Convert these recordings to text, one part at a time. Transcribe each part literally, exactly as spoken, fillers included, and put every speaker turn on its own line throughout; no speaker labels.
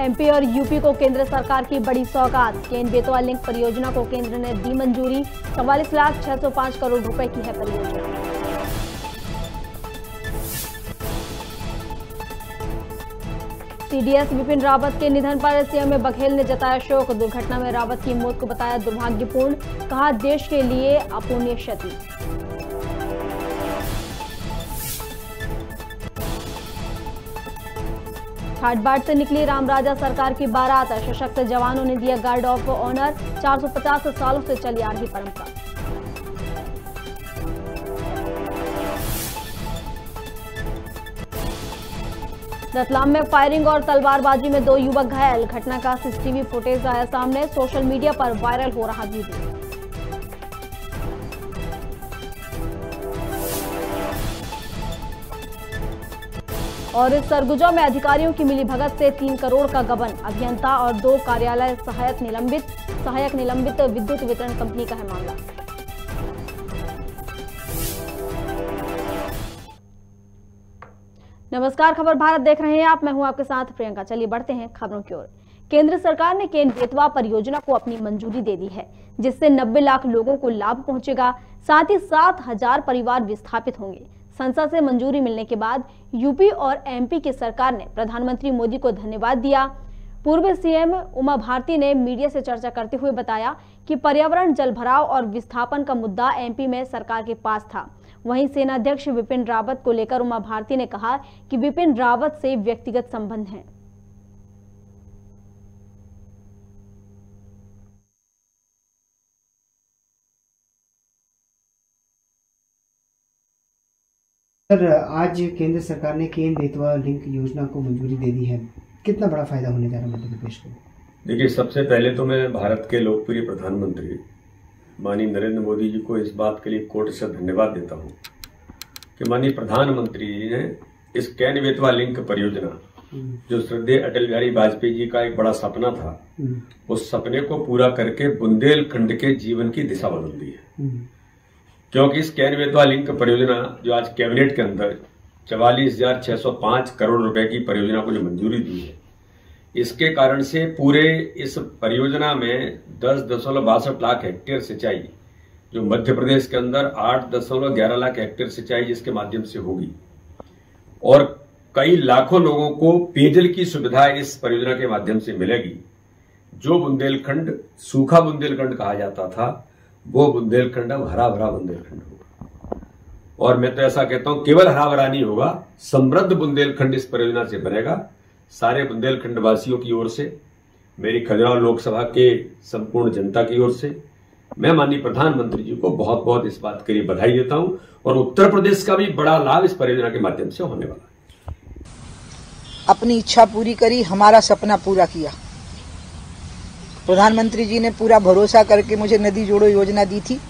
MP और UP को केंद्र सरकार की बड़ी सौगात। केन बेतवा लिंक परियोजना को केंद्र ने दी मंजूरी। चवालीस लाख छह सौ पांच करोड़ रुपए की है परियोजना। सीडीएस विपिन रावत के निधन पर सीएम बघेल ने जताया शोक। दुर्घटना में रावत की मौत को बताया दुर्भाग्यपूर्ण, कहा देश के लिए अपूर्णीय क्षति। ठाट-बाट से निकली रामराजा सरकार की बारात। सशक्त जवानों ने दिया गार्ड ऑफ ऑनर। चार सौ पचास सालों से चली आ रही परंपरा। रतलाम में फायरिंग और तलवारबाजी में दो युवक घायल। घटना का सीसीटीवी फुटेज आया सामने। सोशल मीडिया पर वायरल हो रहा वीडियो। और इस सरगुजा में अधिकारियों की मिलीभगत से तीन करोड़ का गबन। अभियंता और दो कार्यालय सहायक निलंबित सहायक निलंबित विद्युत वितरण कंपनी का है मामला। नमस्कार, खबर भारत देख रहे हैं आप। मैं हूं आपके साथ प्रियंका। चलिए बढ़ते हैं खबरों की ओर। केंद्र सरकार ने केन बेतवा परियोजना को अपनी मंजूरी दे दी है, जिससे नब्बे लाख लोगों को लाभ पहुंचेगा। साथ ही सात हजार परिवार विस्थापित होंगे। संसद से मंजूरी मिलने के बाद यूपी और एमपी की सरकार ने प्रधानमंत्री मोदी को धन्यवाद दिया। पूर्व सीएम उमा भारती ने मीडिया से चर्चा करते हुए बताया कि पर्यावरण, जलभराव और विस्थापन का मुद्दा एमपी में सरकार के पास था। वहीं सेनाध्यक्ष विपिन रावत को लेकर उमा भारती ने कहा कि विपिन रावत से व्यक्तिगत संबंध हैं।
सर, आज केंद्र सरकार ने केन बेतवा लिंक योजना को मंजूरी दे दी है। कितना बड़ा फायदा होने जा रहा है मध्य प्रदेश को?
देखिए, सबसे पहले तो मैं भारत के लोकप्रिय प्रधानमंत्री माननीय नरेंद्र मोदी जी को इस बात के लिए कोटि से धन्यवाद देता हूं कि माननीय प्रधानमंत्री जी ने इस केन बेतवा लिंक परियोजना, जो श्रद्धेय अटल बिहारी वाजपेयी जी का एक बड़ा सपना था, उस सपने को पूरा करके बुंदेलखंड के जीवन की दिशा बदल दी है। क्योंकि इस केन बेतवा लिंक परियोजना जो आज कैबिनेट के अंदर चवालीस हजार छह सौ पांच करोड़ रुपए की परियोजना को जो मंजूरी दी है, इसके कारण से पूरे इस परियोजना में दस दशमलव बासठ लाख हेक्टेयर सिंचाई, जो मध्य प्रदेश के अंदर आठ दशमलव ग्यारह लाख हेक्टेयर सिंचाई जिसके माध्यम से होगी, और कई लाखों लोगों को पेयजल की सुविधा इस परियोजना के माध्यम से मिलेगी। जो बुंदेलखंड सूखा बुंदेलखंड कहा जाता था, वो बुंदेलखंड अब हरा भरा बुंदेलखंड होगा। और मैं तो ऐसा कहता हूं, केवल हरा भरा नहीं होगा, समृद्ध बुंदेलखंड इस परियोजना से बनेगा। सारे बुंदेलखंड वासियों की ओर से, मेरी खजुराहो लोकसभा के संपूर्ण जनता की ओर से मैं माननीय प्रधानमंत्री जी को बहुत बहुत इस बात के लिए बधाई देता हूं। और उत्तर प्रदेश का भी बड़ा लाभ इस परियोजना के माध्यम से होने वाला है।
अपनी इच्छा पूरी करी, हमारा सपना पूरा किया। प्रधानमंत्री जी ने पूरा भरोसा करके मुझे नदी जोड़ो योजना दी थी,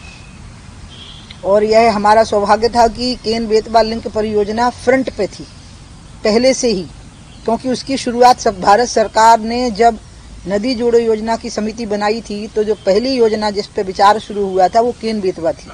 और यह हमारा सौभाग्य था कि केन बेतवा लिंक परियोजना फ्रंट पे थी पहले से ही, क्योंकि उसकी शुरुआत सब भारत सरकार ने जब नदी जोड़ो योजना की समिति बनाई थी, तो जो पहली योजना जिस पे विचार शुरू हुआ था वो केन बेतवा थी।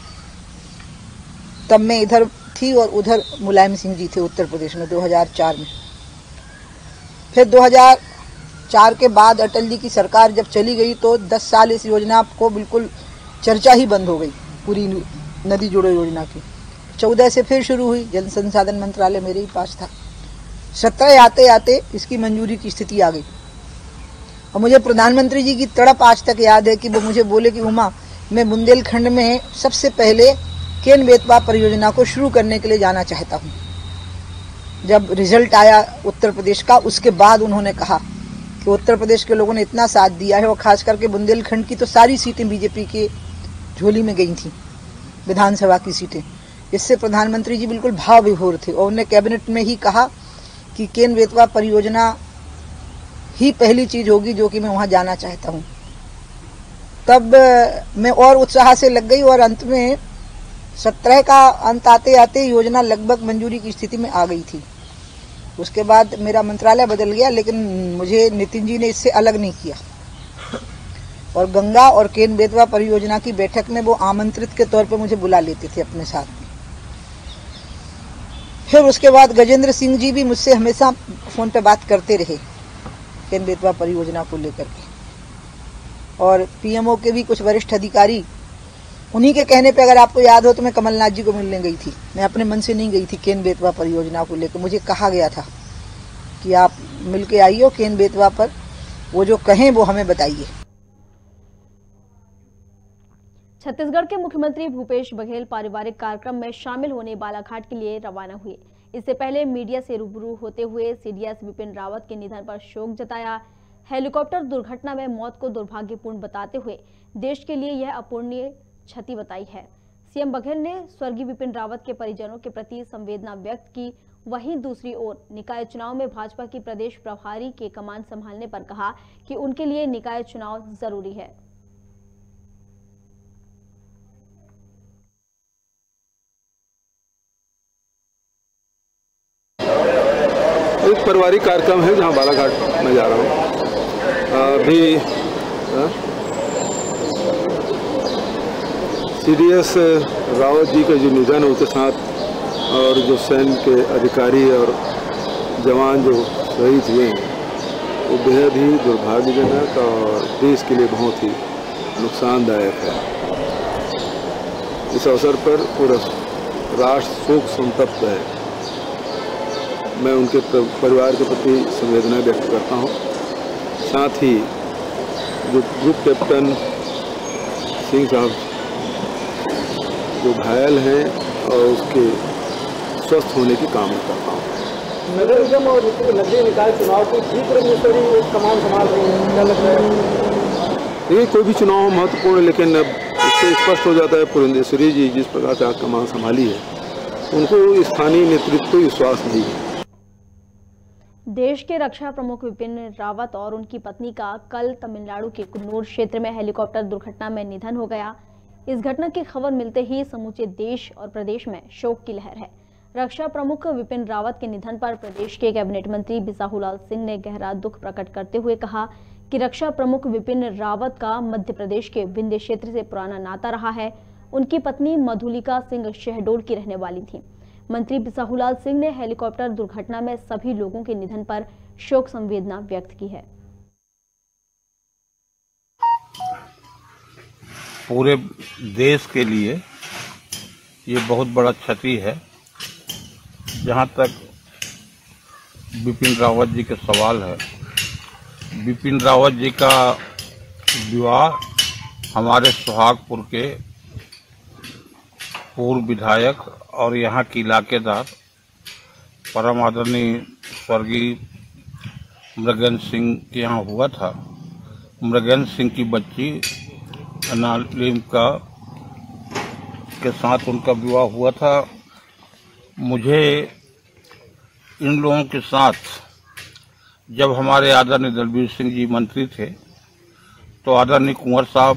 तब मैं इधर थी और उधर मुलायम सिंह जी थे उत्तर प्रदेश में दो हज़ार चार में। फिर दो हज़ार चार के बाद अटल जी की सरकार जब चली गई तो दस साल इस योजना को बिल्कुल चर्चा ही बंद हो गई, पूरी नदी जोड़ो योजना की। चौदह से फिर शुरू हुई, जल संसाधन मंत्रालय मेरे ही पास था। सत्रह आते आते इसकी मंजूरी की स्थिति आ गई। और मुझे प्रधानमंत्री जी की तड़प आज तक याद है कि वो मुझे बोले कि उमा, मैं बुंदेलखंड में सबसे पहले केन बेतवा परियोजना को शुरू करने के लिए जाना चाहता हूँ। जब रिजल्ट आया उत्तर प्रदेश का, उसके बाद उन्होंने कहा कि उत्तर प्रदेश के लोगों ने इतना साथ दिया है, और खास करके बुंदेलखंड की तो सारी सीटें बीजेपी के झोली में गई थी, विधानसभा की सीटें। इससे प्रधानमंत्री जी बिल्कुल भाव विभोर थे, और उन्होंने कैबिनेट में ही कहा कि केन बेतवा परियोजना ही पहली चीज होगी जो कि मैं वहां जाना चाहता हूं। तब मैं और उत्साह से लग गई, और अंत में सत्रह का अंत आते आते योजना लगभग मंजूरी की स्थिति में आ गई थी। उसके बाद मेरा मंत्रालय बदल गया, लेकिन मुझे नितिन जी ने इससे अलग नहीं किया, और गंगा और केन बेतवा परियोजना की बैठक में वो आमंत्रित के तौर पर मुझे बुला लेते थे अपने साथ में। फिर उसके बाद गजेंद्र सिंह जी भी मुझसे हमेशा फोन पे बात करते रहे, केन बेतवा परियोजना को लेकर के। और पीएमओ के भी कुछ वरिष्ठ अधिकारी, उन्हीं के कहने पे, अगर आपको याद हो तो मैं कमलनाथ जी को मिलने गई थी। मैं अपने मन से नहीं गई थी केन बेतवा परियोजना को लेकर, मुझे कहा गया था कि आप मिल के आइए केन बेतवा पर, वो जो कहें वो हमें बताइए।
छत्तीसगढ़ के मुख्यमंत्री भूपेश बघेल पारिवारिक कार्यक्रम में शामिल होने बालाघाट के लिए रवाना हुए। इससे पहले मीडिया से रूबरू होते हुए सीडीएस विपिन रावत के निधन पर शोक जताया। हेलीकॉप्टर दुर्घटना में मौत को दुर्भाग्यपूर्ण बताते हुए देश के लिए यह अपूरणीय क्षति बताई है। सीएम बघेल ने स्वर्गीय विपिन रावत के परिजनों के प्रति संवेदना व्यक्त की। वहीं दूसरी ओर निकाय चुनाव में भाजपा की प्रदेश प्रभारी के कमान संभालने पर कहा कि उनके लिए निकाय चुनाव जरूरी है।
एक पारिवारिक कार्यक्रम है जहां बालाघाट में जा रहा हूं। अभी सीडीएस रावत जी का जो निधन है उसके साथ, और जो सैन्य के अधिकारी और जवान जो शहीद हुए हैं, वो बेहद ही दुर्भाग्यजनक और देश के लिए बहुत ही नुकसानदायक है। इस अवसर पर पूरा राष्ट्र शोक संतप्त है। मैं उनके परिवार के प्रति संवेदना व्यक्त करता हूं। साथ ही जो ग्रुप कैप्टन सिंह साहब जो घायल हैं और उसके स्वस्थ होने की कामना करता हूँ।
नगर निगम और नगरीय निकाय चुनाव को ठीक रही कमान संभाल रही है, क्या लगता है?
देखिए, कोई भी चुनाव महत्वपूर्ण है, लेकिन अब इससे स्पष्ट हो जाता है पुरंदेश्वरी जी जिस प्रकार से कमान संभाली है, उनको स्थानीय नेतृत्व को विश्वास नहीं है।
देश के रक्षा प्रमुख विपिन रावत और उनकी पत्नी का कल तमिलनाडु के कुन्नूर क्षेत्र में हेलीकॉप्टर दुर्घटना में निधन हो गया। इस घटना की खबर मिलते ही समूचे देश और प्रदेश में शोक की लहर है। रक्षा प्रमुख विपिन रावत के निधन पर प्रदेश के कैबिनेट मंत्री बिसाहुलाल सिंह ने गहरा दुख प्रकट करते हुए कहा कि रक्षा प्रमुख विपिन रावत का मध्य प्रदेश के विंध्य क्षेत्र से पुराना नाता रहा है। उनकी पत्नी मधुलिका सिंह शहडोल की रहने वाली थी। मंत्री बिसाहुलाल सिंह ने हेलीकॉप्टर दुर्घटना में सभी लोगों के निधन पर शोक संवेदना व्यक्त की है।
पूरे देश के लिए ये बहुत बड़ा क्षति है। जहां तक बिपिन रावत जी के सवाल है, बिपिन रावत जी का विवाह हमारे सुहागपुर के पूर्व विधायक और यहाँ के इलाकेदार परम आदरणीय स्वर्गीय मृगेंद्र सिंह के यहाँ हुआ था। मृगेंद्र सिंह की बच्ची अनालिम का के साथ उनका विवाह हुआ था। मुझे इन लोगों के साथ जब हमारे आदरणीय दलबीर सिंह जी मंत्री थे तो आदरणीय कुंवर साहब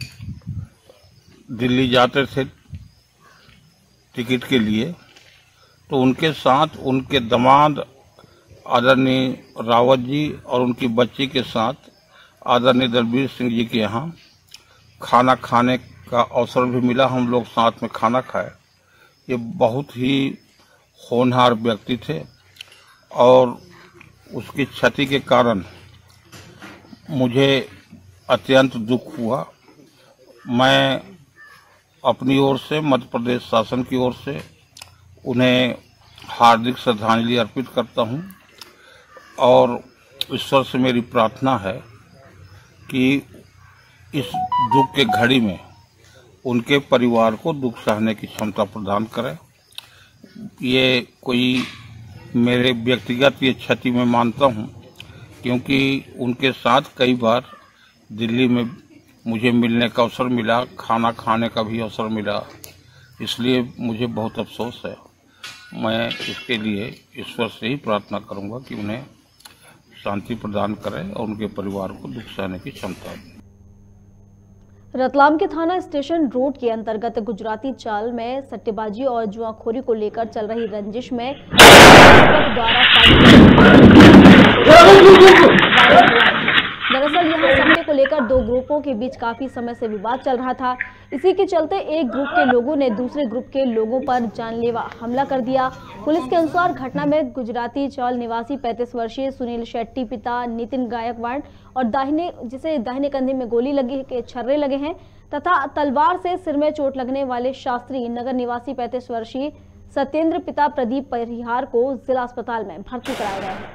दिल्ली जाते थे टिकट के लिए, तो उनके साथ उनके दामाद आदरणीय रावत जी और उनकी बच्ची के साथ आदरणीय दलबीर सिंह जी के यहाँ खाना खाने का अवसर भी मिला। हम लोग साथ में खाना खाए। ये बहुत ही होनहार व्यक्ति थे और उसकी क्षति के कारण मुझे अत्यंत दुख हुआ। मैं अपनी ओर से, मध्य प्रदेश शासन की ओर से उन्हें हार्दिक श्रद्धांजलि अर्पित करता हूं और ईश्वर से मेरी प्रार्थना है कि इस दुख के घड़ी में उनके परिवार को दुख सहने की क्षमता प्रदान करें। ये कोई मेरे व्यक्तिगत ये क्षति में मानता हूं, क्योंकि उनके साथ कई बार दिल्ली में मुझे मिलने का अवसर मिला, खाना खाने का भी अवसर मिला, इसलिए मुझे बहुत अफसोस है। मैं इसके लिए ईश्वर से ही प्रार्थना करूंगा कि उन्हें शांति प्रदान करें और उनके परिवार को दुख सहने की क्षमता दें।
रतलाम के थाना स्टेशन रोड के अंतर्गत गुजराती चाल में सट्टेबाजी और जुआखोरी को लेकर चल रही रंजिश में द्वारा दरअसल यहाँ सट्टे को लेकर दो ग्रुपों के बीच काफी समय से विवाद चल रहा था। इसी के चलते एक ग्रुप के लोगों ने दूसरे ग्रुप के लोगों पर जानलेवा हमला कर दिया। पुलिस के अनुसार घटना में गुजराती चौल निवासी पैंतीस वर्षीय सुनील शेट्टी पिता नितिन गायकवाड़ और दाहिने जिसे दाहिने कंधे में गोली लगी के छर्रे लगे हैं तथा तलवार से सिर में चोट लगने वाले शास्त्री नगर निवासी पैंतीस वर्षीय सत्येंद्र पिता प्रदीप परिहार को जिला अस्पताल में भर्ती कराया गया है।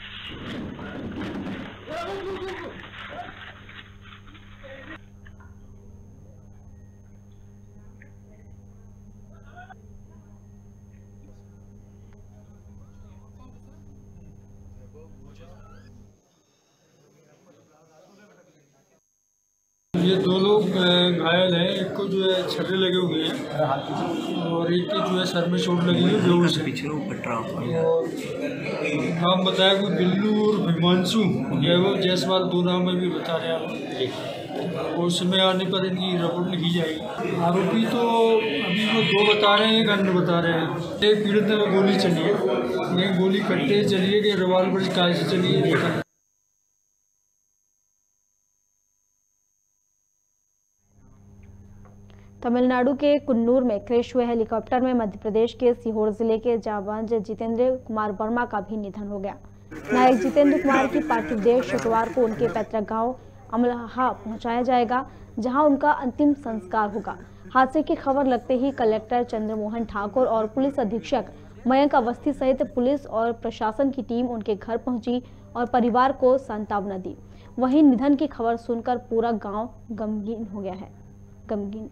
ये दो लोग घायल हैं, एक को जो है छर्रे लगे हुए हैं और एक के जो है सर में चोट लगी है बेहोश है। और नाम बताया कोई बिल्लू और हिमांशु वैभव जायसवाल दो नाम में भी बता रहे हैं और समय आने पर इनकी रिपोर्ट लिखी जाएगी। आरोपी तो अभी वो दो बता रहे हैं, एक अन्य बता रहे हैं। एक पीड़ित में गोली चली है, एक गोली कट्टे चली है कि रिवाल्वर कहाँ से चली है।
तमिलनाडु के कुन्नूर में क्रैश हुए हेलीकॉप्टर में मध्य प्रदेश के सीहोर जिले के जाबांज जितेंद्र कुमार वर्मा का भी निधन हो गया। नायक जितेंद्र कुमार की पार्थिव देह शुक्रवार को उनके पैतृक गांव अमलाहा पहुंचाया जाएगा, जहां उनका अंतिम संस्कार होगा। हादसे की खबर लगते ही कलेक्टर चंद्रमोहन ठाकुर और पुलिस अधीक्षक मयंक अवस्थी सहित पुलिस और प्रशासन की टीम उनके घर पहुंची और परिवार को सांत्वना दी। वहीं निधन की खबर सुनकर पूरा गाँव गमगीन हो गया है गमगीन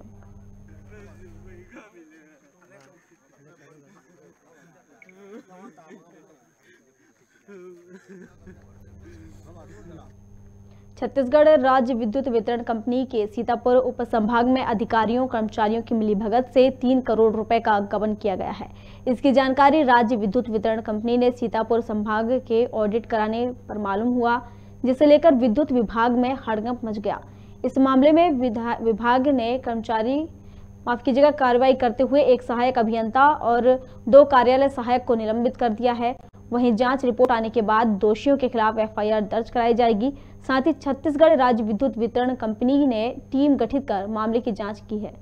छत्तीसगढ़ राज्य विद्युत वितरण कंपनी के सीतापुर उप संभाग में अधिकारियों कर्मचारियों की मिलीभगत से तीन करोड़ रुपए का गबन किया गया है। इसकी जानकारी राज्य विद्युत वितरण कंपनी ने सीतापुर संभाग के ऑडिट कराने पर मालूम हुआ, जिसे लेकर विद्युत विभाग में हड़कंप मच गया। इस मामले में विभाग ने कर्मचारी माफ कीजिएगा कार्रवाई करते हुए एक सहायक अभियंता और दो कार्यालय सहायक को निलंबित कर दिया है। वहीं जांच रिपोर्ट आने के बाद दोषियों के खिलाफ एफ आई आर दर्ज कराई जाएगी। साथ ही छत्तीसगढ़ राज्य विद्युत वितरण कंपनी ने टीम गठित कर मामले की जांच की है।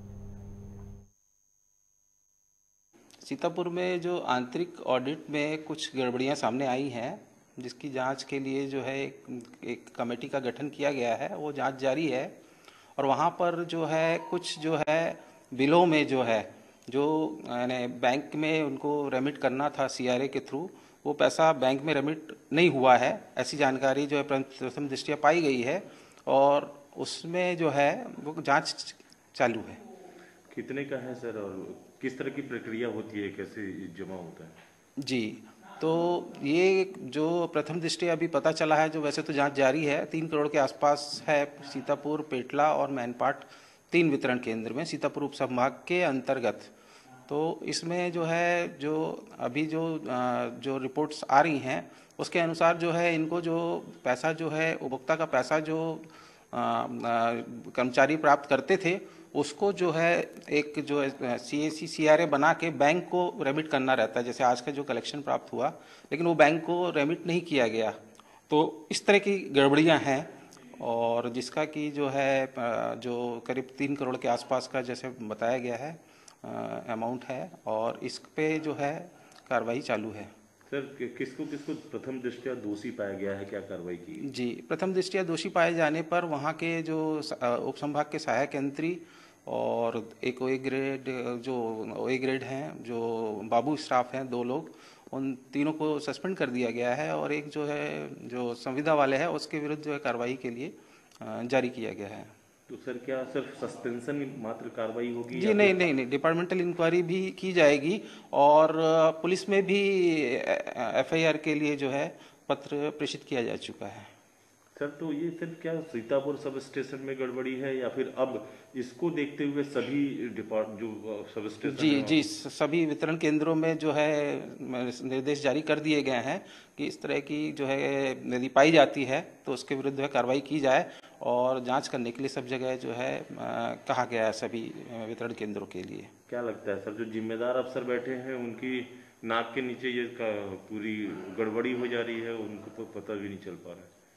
सीतापुर में जो आंतरिक ऑडिट में कुछ गड़बड़ियां सामने आई हैं, जिसकी जांच के लिए जो है एक, एक कमेटी का गठन किया गया है, वो जांच जारी है। और वहाँ पर जो है कुछ जो है बिलों में जो है जो यानी बैंक में उनको रेमिट करना था सी आर ए के थ्रू, वो पैसा बैंक में रेमिट नहीं हुआ है, ऐसी जानकारी जो है प्रथम दृष्टया पाई गई है और उसमें जो है वो जांच चालू है।
कितने का है सर और किस तरह की प्रक्रिया होती है, कैसे जमा होता है?
जी, तो ये जो प्रथम दृष्टया अभी पता चला है, जो वैसे तो जांच जारी है, तीन करोड़ के आसपास है। सीतापुर, पेटला और मैनपाट तीन वितरण केंद्र में सीतापुर उप संभाग के अंतर्गत। तो इसमें जो है जो अभी जो जो रिपोर्ट्स आ रही हैं उसके अनुसार जो है इनको जो पैसा जो है उपभोक्ता का पैसा जो कर्मचारी प्राप्त करते थे उसको जो है एक जो है सी ए सी सी आर ए बना के बैंक को रेमिट करना रहता है। जैसे आज का जो कलेक्शन प्राप्त हुआ, लेकिन वो बैंक को रेमिट नहीं किया गया। तो इस तरह की गड़बड़ियां हैं और जिसका कि जो है जो करीब तीन करोड़ के आसपास का जैसे बताया गया है अमाउंट है और इस पे जो है कार्रवाई चालू है।
सर किसको किसको प्रथम दृष्टया दोषी पाया गया है, क्या कार्रवाई की?
जी, प्रथम दृष्टया दोषी पाए जाने पर वहाँ के जो उप संभाग के सहायक यंत्री और एक ओ ए ग्रेड जो ओ ए ग्रेड हैं, जो बाबू स्टाफ हैं, दो लोग, उन तीनों को सस्पेंड कर दिया गया है और एक जो है जो संविदा वाले हैं उसके विरुद्ध जो है कार्रवाई के लिए जारी किया गया है।
तो सर क्या सिर्फ सस्पेंशन मात्र कार्रवाई होगी?
जी नहीं नहीं नहीं डिपार्टमेंटल इंक्वायरी भी की जाएगी और पुलिस में भी एफ आई आर के लिए जो है पत्र प्रेषित किया जा चुका है।
सर तो ये सिर्फ क्या सीतापुर सब स्टेशन में गड़बड़ी है या फिर अब इसको देखते हुए सभी डिपार्ट जो सब स्टेशन
जी जी सभी वितरण केंद्रों में जो है निर्देश जारी कर दिए गए हैं कि इस तरह की जो है यदि पाई जाती है तो उसके विरुद्ध है कार्रवाई की जाए और जांच करने के लिए सब जगह जो है कहा गया है सभी वितरण केंद्रों के लिए।
क्या लगता है सर जो जिम्मेदार अफसर बैठे हैं उनकी नाक के नीचे ये पूरी गड़बड़ी हो जा रही है, उनको तो पता भी नहीं चल पा रहा है?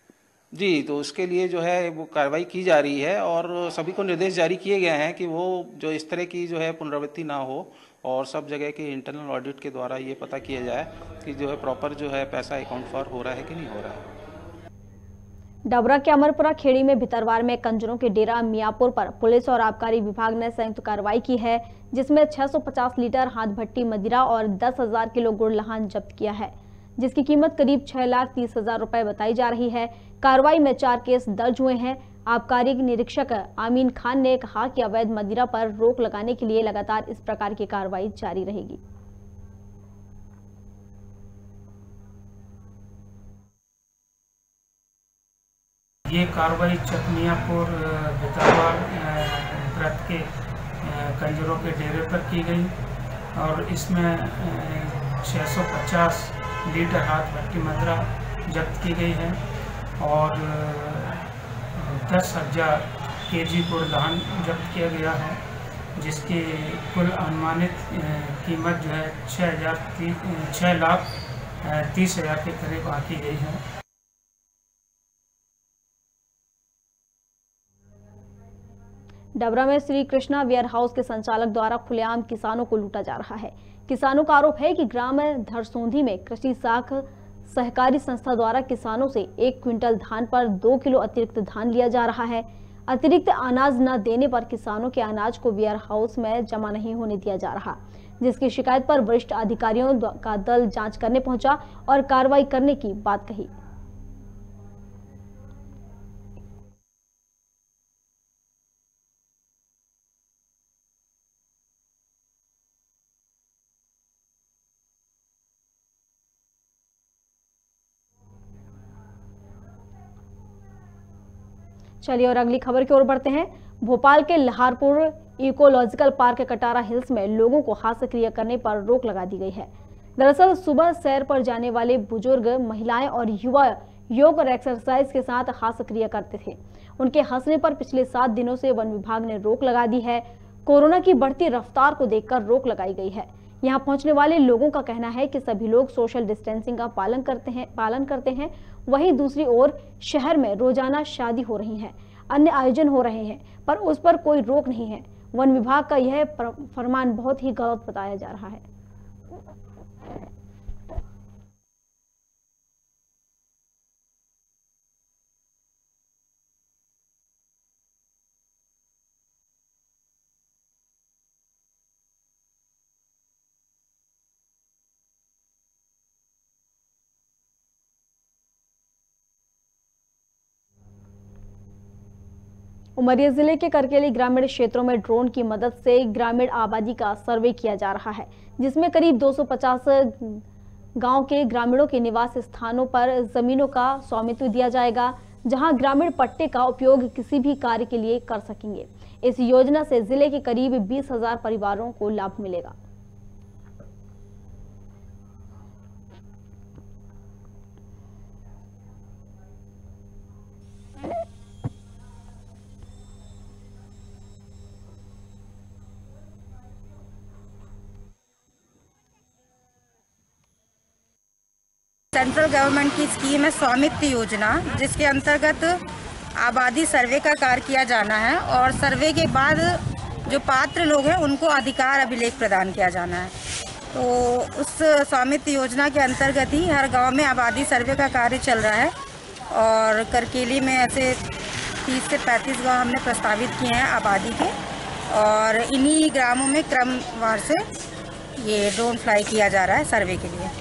जी, तो उसके लिए जो है वो कार्रवाई की जा रही है और सभी को निर्देश जारी किए गए हैं कि वो जो इस तरह की जो है पुनरावृत्ति ना हो और सब जगह के इंटरनल ऑडिट के द्वारा ये पता किया जाए कि जो है प्रॉपर जो है पैसा अकाउंट फॉर हो रहा है कि नहीं हो रहा है।
डबरा के अमरपुरा खेड़ी में भितरवार में कंजरों के डेरा मियापुर पर पुलिस और आबकारी विभाग ने संयुक्त कार्रवाई की है, जिसमें छह सौ पचास लीटर हाथ भट्टी मदिरा और दस हजार किलो गुड़ लहान जब्त किया है, जिसकी कीमत करीब छह लाख तीस हजार रुपए बताई जा रही है। कार्रवाई में चार केस दर्ज हुए हैं। आबकारी निरीक्षक आमीन खान ने कहा कि अवैध मदिरा पर रोक लगाने के लिए लगातार इस प्रकार की कार्रवाई जारी रहेगी।
ये कार्रवाई चकमियापुर भितरवार व्रत के कंजरों के डेरे पर की गई और इसमें छह सौ पचास लीटर हाथ भट्टी मदिरा जब्त की गई है और दस हजार के जी गुड़ लहान जब्त किया गया है, जिसकी कुल अनुमानित कीमत जो है छः हजार छः लाख तीस हजार के करीब आकी गई है।
डबरा में श्री कृष्णा वेयर हाउस के संचालक द्वारा खुलेआम किसानों को लूटा जा रहा है। किसानों का आरोप है कि ग्राम धरसोंधी में कृषि साख सहकारी संस्था द्वारा किसानों से एक क्विंटल धान पर दो किलो अतिरिक्त धान लिया जा रहा है। अतिरिक्त अनाज न देने पर किसानों के अनाज को वेयर हाउस में जमा नहीं होने दिया जा रहा, जिसकी शिकायत पर वरिष्ठ अधिकारियों का दल जांच करने पहुंचा और कार्रवाई करने की बात कही। चलिए और अगली खबर की ओर बढ़ते हैं। भोपाल के Laharpur ecological park Katara hills में लोगों को हास्य क्रिया करने पर रोक लगा दी गई है। दरअसल सुबह सैर पर जाने वाले बुजुर्ग, महिलाएं और युवा योग और एक्सरसाइज के साथ हास्य क्रिया करते थे। उनके हंसने पर पिछले सात दिनों से वन विभाग ने रोक लगा दी है। कोरोना की बढ़ती रफ्तार को देखकर रोक लगाई गई है। यहाँ पहुंचने वाले लोगों का कहना है कि सभी लोग सोशल डिस्टेंसिंग का पालन करते हैं पालन करते हैं वहीं दूसरी ओर शहर में रोजाना शादी हो रही है, अन्य आयोजन हो रहे हैं, पर उस पर कोई रोक नहीं है। वन विभाग का यह फरमान बहुत ही गलत बताया जा रहा है। उमरिया जिले के करकेली ग्रामीण क्षेत्रों में ड्रोन की मदद से ग्रामीण आबादी का सर्वे किया जा रहा है, जिसमें करीब दो सौ पचास गांव के ग्रामीणों के निवास स्थानों पर जमीनों का स्वामित्व दिया जाएगा, जहां ग्रामीण पट्टे का उपयोग किसी भी कार्य के लिए कर सकेंगे। इस योजना से जिले के करीब बीस हजार परिवारों को लाभ मिलेगा।
सेंट्रल गवर्नमेंट की स्कीम है स्वामित्व योजना, जिसके अंतर्गत आबादी सर्वे का कार्य किया जाना है और सर्वे के बाद जो पात्र लोग हैं उनको अधिकार अभिलेख प्रदान किया जाना है। तो उस स्वामित्व योजना के अंतर्गत ही हर गांव में आबादी सर्वे का कार्य चल रहा है और करकेली में ऐसे तीस से पैंतीस गांव हमने प्रस्तावित किए हैं आबादी के, और इन्हीं ग्रामों में क्रमवार से ये ड्रोन फ्लाई किया जा रहा है सर्वे के लिए।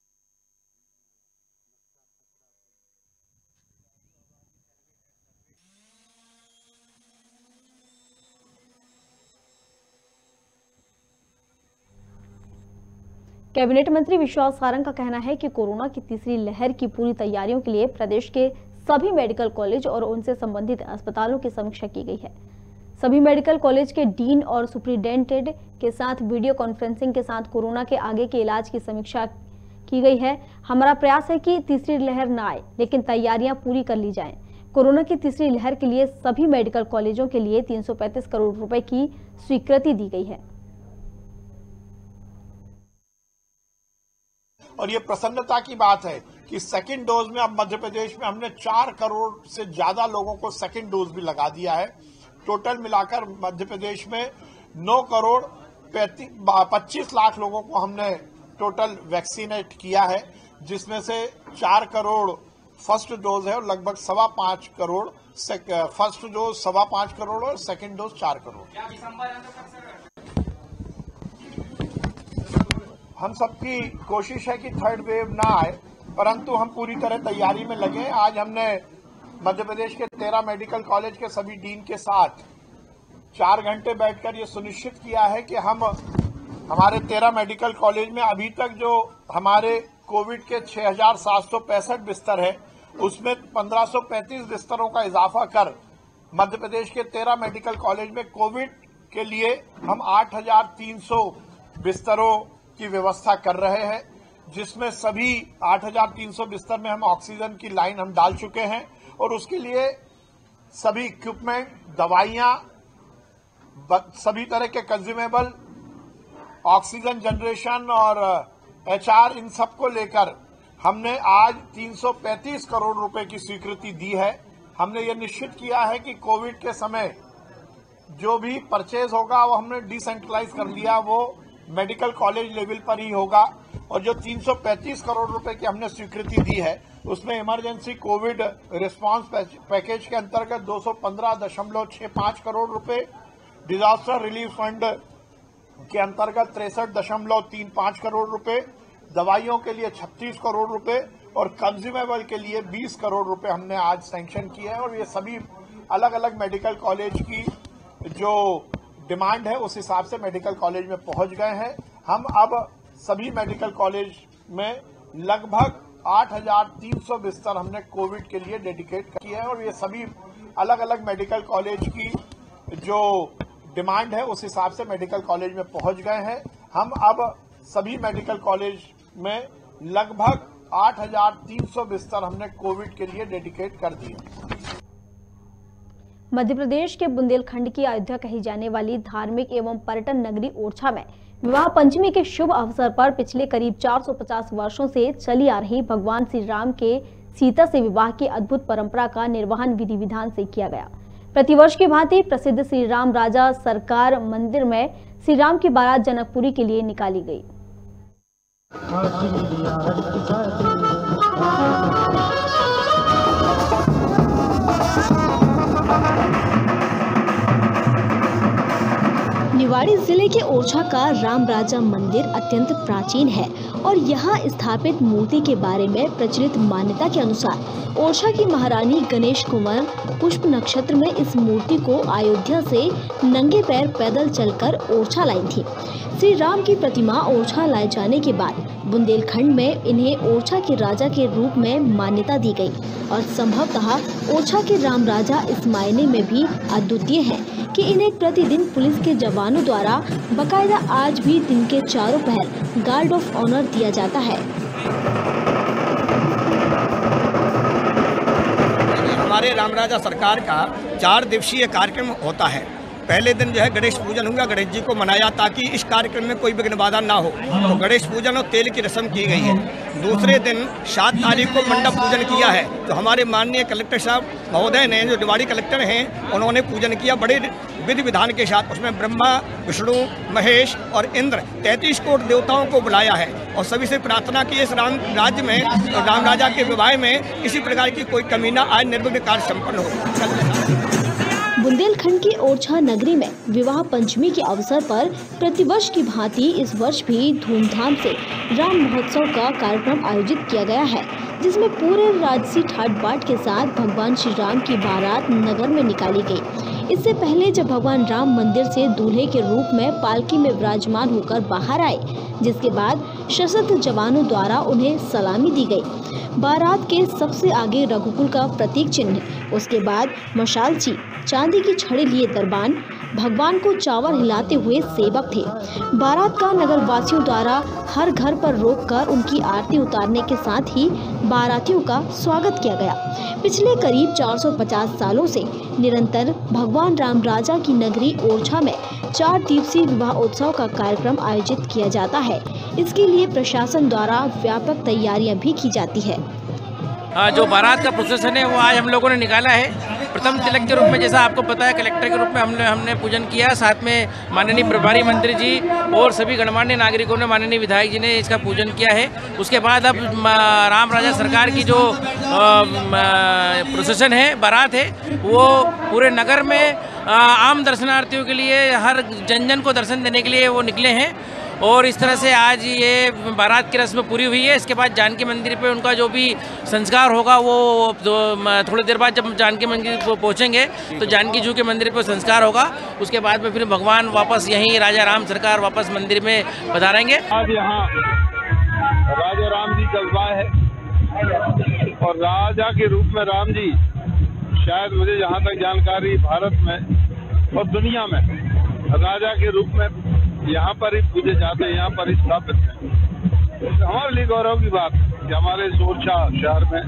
कैबिनेट मंत्री विश्वास सारंग का कहना है कि कोरोना की तीसरी लहर की पूरी तैयारियों के लिए प्रदेश के सभी मेडिकल कॉलेज और उनसे संबंधित अस्पतालों की समीक्षा की गई है। सभी मेडिकल कॉलेज के डीन और सुप्रिंटेंडेंट के साथ वीडियो कॉन्फ्रेंसिंग के साथ कोरोना के आगे के इलाज की समीक्षा की गई है। हमारा प्रयास है कि तीसरी लहर न आए, लेकिन तैयारियां पूरी कर ली जाएं। कोरोना की तीसरी लहर के लिए सभी मेडिकल कॉलेजों के लिए तीन सौ पैंतीस करोड़ रुपए की स्वीकृति दी गई है।
और ये प्रसन्नता की बात है कि सेकंड डोज में अब मध्य प्रदेश में हमने चार करोड़ से ज्यादा लोगों को सेकंड डोज भी लगा दिया है। टोटल मिलाकर मध्य प्रदेश में नौ करोड़ पच्चीस लाख लोगों को हमने टोटल वैक्सीनेट किया है, जिसमें से चार करोड़ फर्स्ट डोज है और लगभग सवा पांच करोड़ फर्स्ट डोज सवा पांच करोड़ और सेकंड डोज चार करोड़। हम सबकी कोशिश है कि थर्ड वेव ना आए, परंतु हम पूरी तरह तैयारी में लगे। आज हमने मध्य प्रदेश के तेरह मेडिकल कॉलेज के सभी डीन के साथ चार घंटे बैठकर ये सुनिश्चित किया है कि हम हमारे तेरह मेडिकल कॉलेज में अभी तक जो हमारे कोविड के छह हजार सात सौ पैंसठ बिस्तर है, उसमें पंद्रह सौ पैंतीस बिस्तरों का इजाफा कर मध्य प्रदेश के तेरह मेडिकल कॉलेज में कोविड के लिए हम आठ हजार तीन सौ बिस्तरों की व्यवस्था कर रहे हैं, जिसमें सभी आठ हजार तीन सौ बिस्तर में हम ऑक्सीजन की लाइन हम डाल चुके हैं और उसके लिए सभी इक्विपमेंट, दवाइयां, सभी तरह के कंज्यूमेबल, ऑक्सीजन जनरेशन और एचआर, इन सबको लेकर हमने आज तीन सौ पैंतीस करोड़ रुपए की स्वीकृति दी है। हमने ये निश्चित किया है कि कोविड के समय जो भी परचेज होगा वो हमने डिसेंट्रलाइज कर लिया, वो मेडिकल कॉलेज लेवल पर ही होगा और जो तीन सौ पैंतीस करोड़ रुपए की हमने स्वीकृति दी है उसमें इमरजेंसी कोविड रिस्पांस पैकेज के अंतर्गत दो सौ पंद्रह दशमलव छह पांच करोड़ रुपए, डिजास्टर रिलीफ फंड के अंतर्गत तिरसठ दशमलव तीन पांच करोड़ रुपए, दवाइयों के लिए छत्तीस करोड़ रुपए और कंज्यूमेबल के लिए बीस करोड़ रुपए हमने आज सैंक्शन किए हैं। और ये सभी अलग अलग मेडिकल कॉलेज की जो डिमांड है उस हिसाब से मेडिकल कॉलेज में पहुंच गए हैं। हम अब सभी मेडिकल कॉलेज में लगभग आठ हजार तीन सौ बिस्तर हमने कोविड के लिए डेडिकेट किए हैं और ये सभी अलग अलग मेडिकल कॉलेज की जो डिमांड है उस हिसाब से मेडिकल कॉलेज में पहुंच गए हैं। हम अब सभी मेडिकल कॉलेज में लगभग आठ हजार तीन सौ बिस्तर हमने कोविड के लिए डेडिकेट कर दिए।
मध्य प्रदेश के बुंदेलखंड की अयोध्या कही जाने वाली धार्मिक एवं पर्यटन नगरी ओरछा में विवाह पंचमी के शुभ अवसर पर पिछले करीब चार सौ पचास वर्षों से चली आ रही भगवान श्री राम के सीता से विवाह की अद्भुत परंपरा का निर्वहन विधि विधान से किया गया। प्रतिवर्ष की भांति प्रसिद्ध श्री राम राजा सरकार मंदिर में श्री राम की बारात जनकपुरी के लिए निकाली गई। निवाड़ी जिले के ओरछा का राम राजा मंदिर अत्यंत प्राचीन है और यहाँ स्थापित मूर्ति के बारे में प्रचलित मान्यता के अनुसार ओरछा की महारानी गणेश कुंवर पुष्प नक्षत्र में इस मूर्ति को अयोध्या से नंगे पैर पैदल चलकर ओरछा लाई थी। श्री राम की प्रतिमा ओरछा लाए जाने के बाद बुंदेलखंड में इन्हें ओरछा के राजा के रूप में मान्यता दी गई और संभवतः ओरछा के राम राजा इस मायने में भी अद्वितीय हैं कि इन्हें प्रतिदिन पुलिस के जवानों द्वारा बकायदा आज भी दिन के चारों पहर गार्ड ऑफ ऑनर दिया जाता है।
हमारे राम राजा सरकार का चार दिवसीय कार्यक्रम होता है। पहले दिन जो है गणेश पूजन हुआ, गणेश जी को मनाया ताकि इस कार्यक्रम में कोई विघ्न बाधा ना हो, तो गणेश पूजन और तेल की रस्म की गई है। दूसरे दिन सात तारीख को मंडप पूजन किया है, तो हमारे माननीय कलेक्टर साहब महोदय ने, जो निवाड़ी कलेक्टर हैं, उन्होंने पूजन किया बड़े विधि विधान के साथ। उसमें ब्रह्मा, विष्णु, महेश और इंद्र तैंतीस कोटि देवताओं को बुलाया है और सभी से प्रार्थना की इस राम राज्य में, राम राजा के विवाह में किसी प्रकार की कोई कमी न आए, निर्विघ्न कार्य संपन्न हो।
बुंदेलखंड की ओरछा नगरी में विवाह पंचमी के अवसर पर प्रतिवर्ष की भांति इस वर्ष भी धूमधाम से राम महोत्सव का कार्यक्रम आयोजित किया गया है, जिसमें पूरे राजसी ठाट बाट के साथ भगवान श्री राम की बारात नगर में निकाली गई। इससे पहले जब भगवान राम मंदिर से दूल्हे के रूप में पालकी में विराजमान होकर बाहर आए, जिसके बाद सशस्त्र जवानों द्वारा उन्हें सलामी दी गई। बारात के सबसे आगे रघुकुल का प्रतीक चिन्ह, उसके बाद मशालची, चांदी की छड़ी लिए दरबान, भगवान को चावल हिलाते हुए सेवक थे। बारात का नगर वासियों द्वारा हर घर पर रोककर उनकी आरती उतारने के साथ ही बारातियों का स्वागत किया गया। पिछले करीब चार सौ पचास सालों से निरंतर भगवान राम राजा की नगरी ओरछा में चार दिवसीय विवाह उत्सव का कार्यक्रम आयोजित किया जाता है। इसके लिए प्रशासन द्वारा व्यापक तैयारियां भी की जाती है।
जो बारात का प्रोसेसन है वो आज हम लोगों ने निकाला है। प्रथम तिलक के रूप में, जैसा आपको पता है, कलेक्टर के रूप में हमने हमने पूजन किया। साथ में माननीय प्रभारी मंत्री जी और सभी गणमान्य नागरिकों ने, माननीय विधायक जी ने इसका पूजन किया है। उसके बाद अब राम राजा सरकार की जो प्रोसेसन है, बारात है, वो पूरे नगर में आम दर्शनार्थियों के लिए, हर जन जन को दर्शन देने के लिए वो निकले हैं। और इस तरह से आज ये बारात की रस्म पूरी हुई है। इसके बाद जानकी मंदिर पे उनका जो भी संस्कार होगा वो थोड़ी देर बाद जब जानकी मंदिर को पहुँचेंगे तो जानकी जू के मंदिर पे संस्कार होगा। उसके बाद में फिर भगवान वापस यहीं राजा राम सरकार वापस मंदिर में पधारेंगे।
आज यहाँ राजा राम जी का विवाह है और राजा के रूप में राम जी, शायद मुझे जहाँ तक जानकारी, भारत में और दुनिया में राजा के रूप में यहाँ पर ही पूजे जाते हैं, यहाँ पर ही स्थापित है। हमारे लिए गौरव की बात कि हमारे ओरछा शहर में,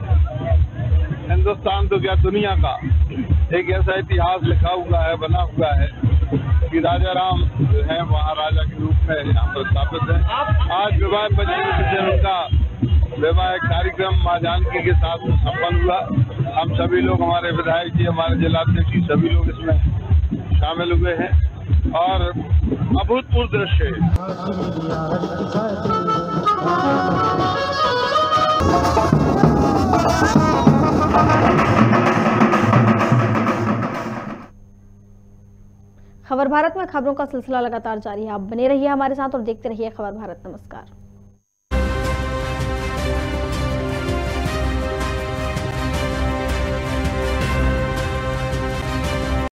हिंदुस्तान तो क्या दुनिया का एक ऐसा इतिहास लिखा हुआ है, बना हुआ है कि राजा राम जो है वहाँ राजा के रूप में यहाँ पर स्थापित है। आज विवाह पंचमी से उनका वैवाहिक कार्यक्रम माँ जानकी के साथ में संपन्न हुआ। हम सभी लोग, हमारे विधायक जी, हमारे जिलाध्यक्ष जी, सभी लोग इसमें शामिल हुए हैं और अभूतपूर्व दृश्य है।
खबर भारत में खबरों का सिलसिला लगातार जारी है। आप बने रहिए हमारे साथ और देखते रहिए खबर भारत। नमस्कार।